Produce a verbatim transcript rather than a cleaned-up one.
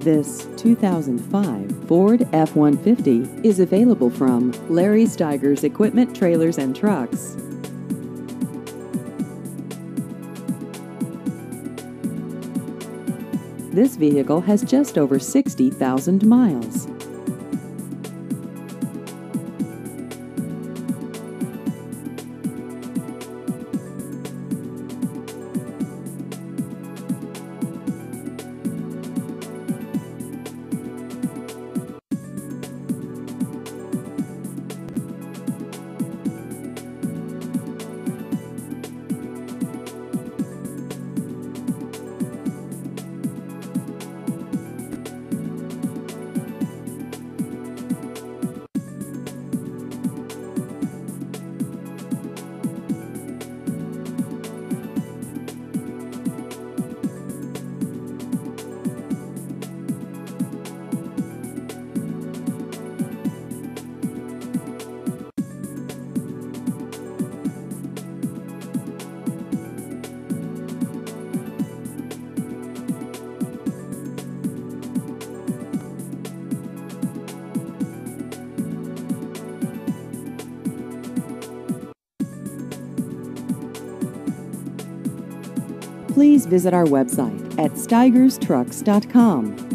This two thousand five Ford F one fifty is available from Larry Stigers Equipment, Trailers, and Trucks. This vehicle has just over sixty thousand miles. Please visit our website at stigers trucks dot com.